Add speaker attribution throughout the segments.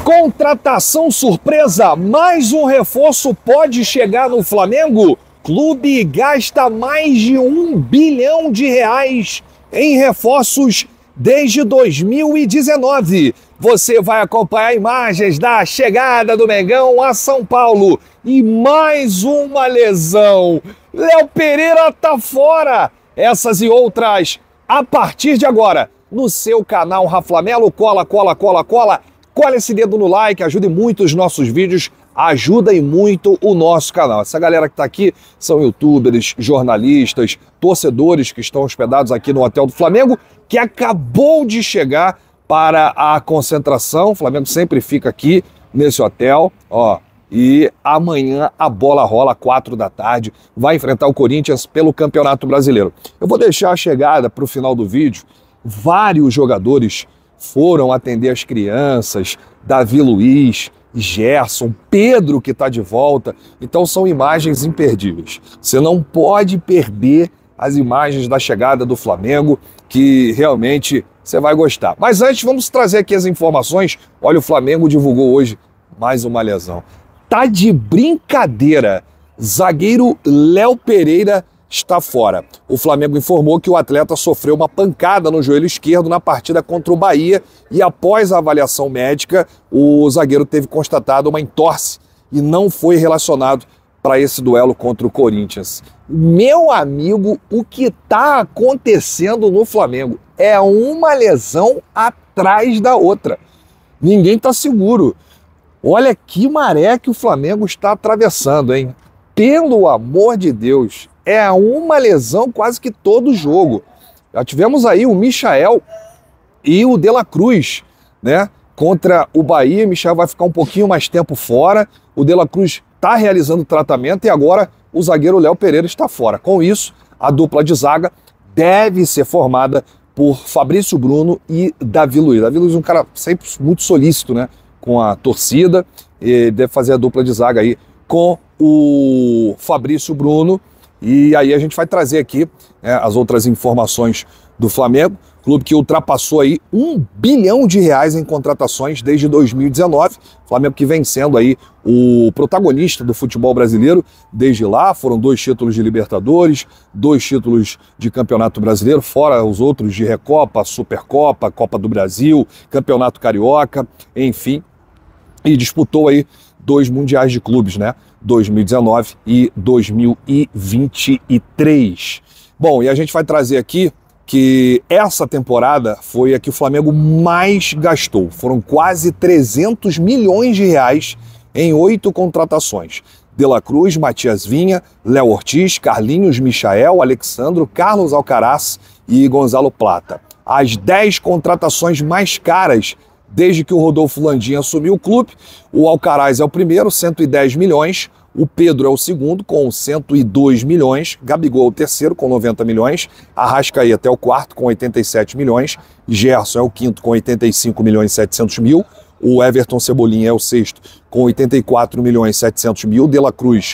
Speaker 1: Contratação surpresa, mais um reforço pode chegar no Flamengo? Clube gasta mais de R$1 bilhão em reforços desde 2019. Você vai acompanhar imagens da chegada do Mengão a São Paulo. E mais uma lesão. Léo Pereira tá fora. Essas e outras a partir de agora no seu canal Raflamelo. Cola. Cola esse dedo no like, ajude muito os nossos vídeos, ajuda e muito o nosso canal. Essa galera que está aqui são youtubers, jornalistas, torcedores que estão hospedados aqui no Hotel do Flamengo, que acabou de chegar para a concentração. O Flamengo sempre fica aqui nesse hotel, ó. E amanhã a bola rola, 4 da tarde, vai enfrentar o Corinthians pelo Campeonato Brasileiro. Eu vou deixar a chegada para o final do vídeo. Vários jogadores foram atender as crianças, Davi Luiz, Gerson, Pedro que está de volta. Então são imagens imperdíveis. Você não pode perder as imagens da chegada do Flamengo, que realmente você vai gostar. Mas antes vamos trazer aqui as informações. Olha, o Flamengo divulgou hoje mais uma lesão. Tá de brincadeira. Zagueiro Léo Pereira está fora. O Flamengo informou que o atleta sofreu uma pancada no joelho esquerdo na partida contra o Bahia e após a avaliação médica, o zagueiro teve constatado uma entorse e não foi relacionado para esse duelo contra o Corinthians. Meu amigo, o que está acontecendo no Flamengo é uma lesão atrás da outra. Ninguém está seguro. Olha que maré que o Flamengo está atravessando, hein? Pelo amor de Deus, é uma lesão quase que todo jogo. Já tivemos aí o Michael e o De La Cruz, né? Contra o Bahia. O Michael vai ficar um pouquinho mais tempo fora. O De La Cruz está realizando tratamento e agora o zagueiro Léo Pereira está fora. Com isso, a dupla de zaga deve ser formada por Fabrício Bruno e Davi Luiz. Davi Luiz é um cara sempre muito solícito, né? Com a torcida, e deve fazer a dupla de zaga aí com o Fabrício Bruno. E aí a gente vai trazer aqui as outras informações do Flamengo, clube que ultrapassou aí R$1 bilhão em contratações desde 2019. Flamengo que vem sendo aí o protagonista do futebol brasileiro desde lá. Foram 2 títulos de Libertadores, 2 títulos de Campeonato Brasileiro, fora os outros de Recopa, Supercopa, Copa do Brasil, Campeonato Carioca, enfim. E disputou aí 2 mundiais de clubes, né? 2019 e 2023. Bom, e a gente vai trazer aqui que essa temporada foi a que o Flamengo mais gastou. Foram quase R$300 milhões em 8 contratações. De La Cruz, Matias Vinha, Léo Ortiz, Carlinhos, Michael, Alexandro, Carlos Alcaraz e Gonzalo Plata. As 10 contratações mais caras desde que o Rodolfo Landim assumiu o clube. O Alcaraz é o primeiro, 110 milhões. O Pedro é o segundo, com 102 milhões. Gabigol é o terceiro, com 90 milhões. Arrascaeta é o quarto, com 87 milhões. Gerson é o quinto, com 85 milhões e 700 mil. O Everton Cebolinha é o sexto, com 84 milhões e 700 mil. De La Cruz,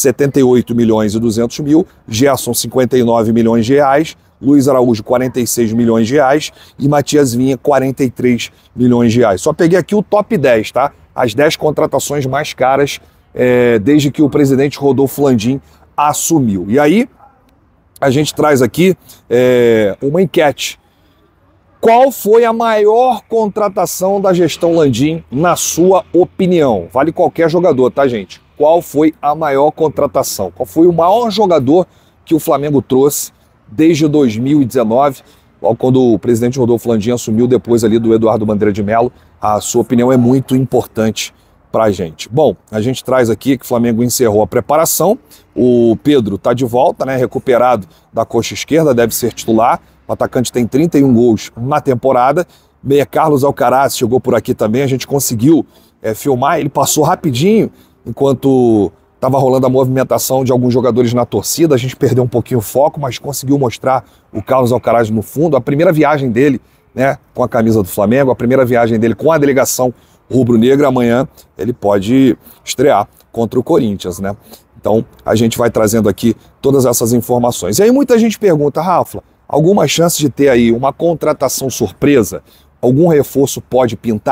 Speaker 1: 78 milhões e 200 mil. Gerson, 59 milhões de reais. Luiz Araújo, 46 milhões de reais, e Matias Vinha, 43 milhões de reais. Só peguei aqui o top 10, tá? As 10 contratações mais caras desde que o presidente Rodolfo Landim assumiu. E aí, a gente traz aqui uma enquete. Qual foi a maior contratação da gestão Landim, na sua opinião? Vale qualquer jogador, tá, gente? Qual foi a maior contratação? Qual foi o maior jogador que o Flamengo trouxe desde 2019, quando o presidente Rodolfo Landim assumiu depois ali do Eduardo Bandeira de Mello? A sua opinião é muito importante para a gente. Bom, a gente traz aqui que o Flamengo encerrou a preparação. O Pedro está de volta, né, recuperado da coxa esquerda, deve ser titular. O atacante tem 31 gols na temporada. Meia Carlos Alcaraz chegou por aqui também, a gente conseguiu filmar, ele passou rapidinho enquanto estava rolando a movimentação de alguns jogadores na torcida. A gente perdeu um pouquinho o foco, mas conseguiu mostrar o Carlos Alcaraz no fundo. A primeira viagem dele, né, com a camisa do Flamengo, a primeira viagem dele com a delegação rubro-negra. Amanhã ele pode estrear contra o Corinthians, né? Então a gente vai trazendo aqui todas essas informações. E aí muita gente pergunta, Rafa, alguma chance de ter aí uma contratação surpresa? Algum reforço pode pintar?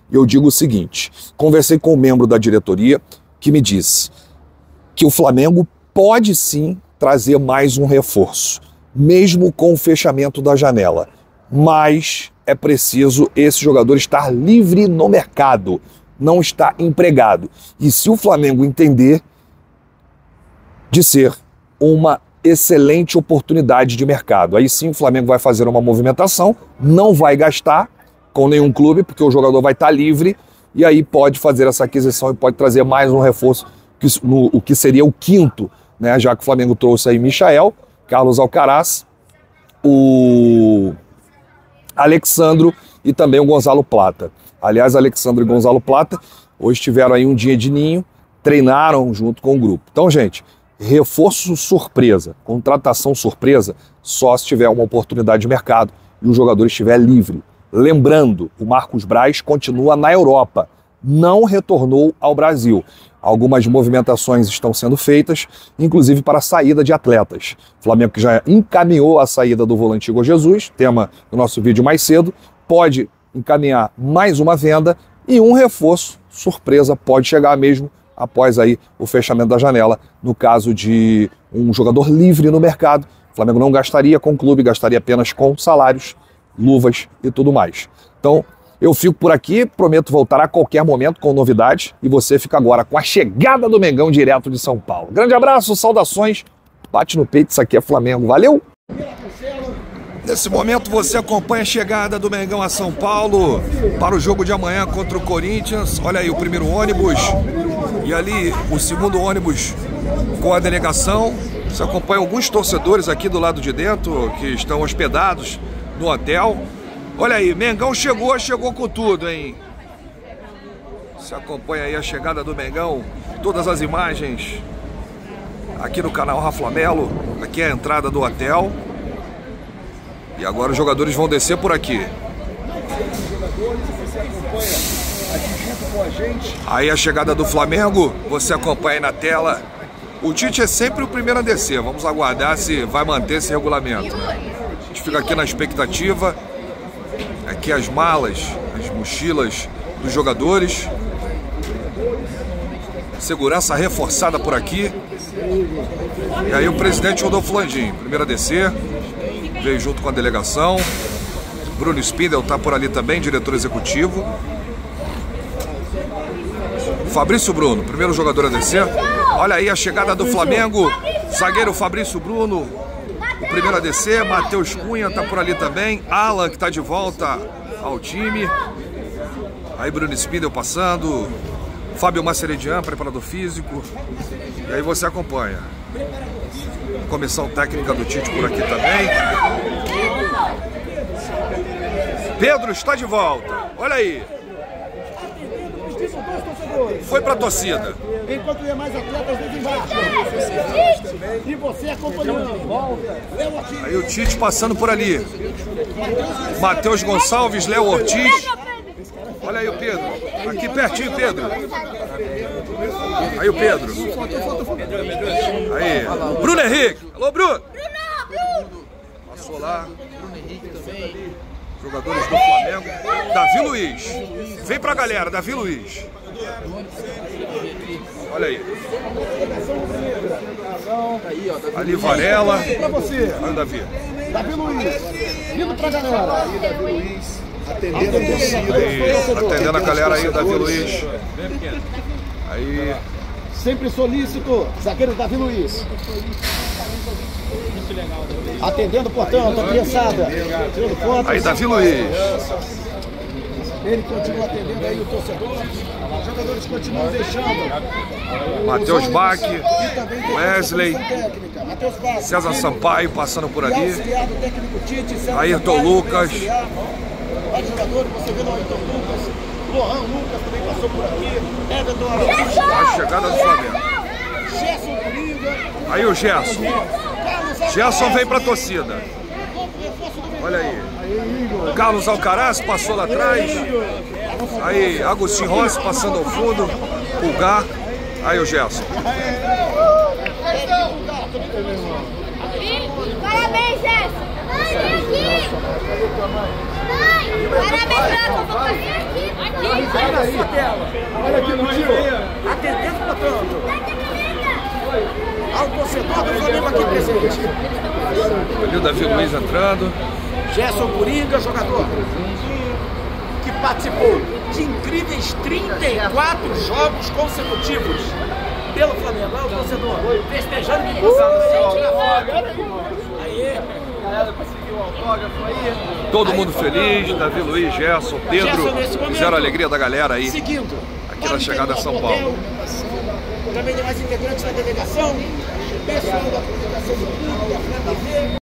Speaker 1: eu digo o seguinte, conversei com um membro da diretoria que me disse que o Flamengo pode sim trazer mais um reforço, mesmo com o fechamento da janela, mas é preciso esse jogador estar livre no mercado, não estar empregado. E se o Flamengo entender de ser uma excelente oportunidade de mercado, aí sim o Flamengo vai fazer uma movimentação, não vai gastar com nenhum clube, porque o jogador vai estar livre, e aí pode fazer essa aquisição e pode trazer mais um reforço, o que seria o quinto, né? Já que o Flamengo trouxe aí Michael, Carlos Alcaraz, o Alexandro e também o Gonzalo Plata. Aliás, Alexandro e Gonzalo Plata hoje tiveram aí um dia de ninho, treinaram junto com o grupo. Então, gente, reforço surpresa, contratação surpresa, só se tiver uma oportunidade de mercado e o jogador estiver livre. Lembrando, o Marcos Braz continua na Europa, não retornou ao Brasil. Algumas movimentações estão sendo feitas, inclusive para a saída de atletas. O Flamengo, que já encaminhou a saída do volante Igor Jesus, tema do nosso vídeo mais cedo, pode encaminhar mais uma venda e um reforço surpresa pode chegar mesmo após aí o fechamento da janela, no caso de um jogador livre no mercado. O Flamengo não gastaria com o clube, gastaria apenas com salários, luvas e tudo mais. Então, eu fico por aqui, prometo voltar a qualquer momento com novidades e você fica agora com a chegada do Mengão direto de São Paulo. Grande abraço, saudações, bate no peito, isso aqui é Flamengo, valeu! Nesse momento você acompanha a chegada do Mengão a São Paulo para o jogo de amanhã contra o Corinthians. Olha aí o primeiro ônibus e ali o segundo ônibus com a delegação. Você acompanha alguns torcedores aqui do lado de dentro que estão hospedados no hotel. Olha aí, Mengão chegou com tudo, hein? Você acompanha aí a chegada do Mengão, todas as imagens aqui no canal Rafa Melo. Aqui é a entrada do hotel. E agora os jogadores vão descer por aqui. Aí a chegada do Flamengo, você acompanha aí na tela. O Tite é sempre o primeiro a descer. Vamos aguardar se vai manter esse regulamento, né? A gente fica aqui na expectativa. Aqui as malas, as mochilas dos jogadores. Segurança reforçada por aqui. E aí o presidente Rodolfo Landim, primeiro a descer. Veio junto com a delegação. Bruno Spindel está por ali também, diretor executivo. Fabrício Bruno, primeiro jogador a descer. Olha aí a chegada do Flamengo. Zagueiro Fabrício Bruno, o primeiro a descer. Matheus Cunha está por ali também. Alan, que está de volta ao time. Aí Bruno Spindel passando. Fábio Maceredian, preparador físico. E aí você acompanha. Comissão técnica do Tite por aqui também. Pedro está de volta. Olha aí. Foi para a torcida.
Speaker 2: Enquanto ia mais atletas desembarcam. E você acompanhando.
Speaker 1: Aí o Tite passando por ali. Matheus Gonçalves, Léo Ortiz. Olha aí o Pedro. Aqui pertinho, Pedro. Aí o Pedro. Aí, Bruno Henrique. Alô, Bruno. Passou lá. Bruno Henrique também. Jogadores do Flamengo. Davi Luiz. Vem pra galera, Davi Luiz. Olha aí. Ali Varela. Olha o Davi.
Speaker 2: Davi Luiz. Vindo pra galera. Aí, Davi Luiz.
Speaker 1: Atendendo a galera aí, Davi Luiz. Aí.
Speaker 2: Sempre solícito, zagueiro Davi Luiz. Atendendo, portanto, a criançada.
Speaker 1: Aí, Davi Luiz.
Speaker 2: Ele continua atendendo aí o torcedor. Os jogadores continuam deixando.
Speaker 1: Matheus Bach, Wesley, César Sampaio passando por ali. Ayrton Lucas.
Speaker 2: Vários jogadores, você vê no Ayrton Lucas. Lohan Lucas também passou por aqui. Everton Araújo.
Speaker 1: A chegada do Flamengo.
Speaker 2: Gerson Coringa.
Speaker 1: Aí o Gerson. Gerson vem pra torcida. Olha aí. Carlos Alcaraz passou lá atrás. Aí Agostinho Rossi passando ao fundo. Pulgar. Aí o Gerson.
Speaker 3: Parabéns, Gerson. Mãe, vem aqui. Mãe, parabéns, Gerson.
Speaker 2: Olha aí. Olha aqui no tio. Atendendo, portanto, ao torcedor do Flamengo aqui presente.
Speaker 3: Olha o Davi Luiz entrando.
Speaker 2: Gerson Coringa, jogador que participou de incríveis 34 jogos consecutivos pelo Flamengo. Olha o torcedor festejando que aí.
Speaker 4: Galera conseguiu o autógrafo aí.
Speaker 3: Todo mundo feliz, Davi Luiz, Gerson, Pedro. Fizeram a alegria da galera aí.
Speaker 2: Seguindo,
Speaker 3: aqui na chegada a São Paulo.
Speaker 2: Também tem mais integrantes da delegação, pessoal da comunicação do clube, da FNATV.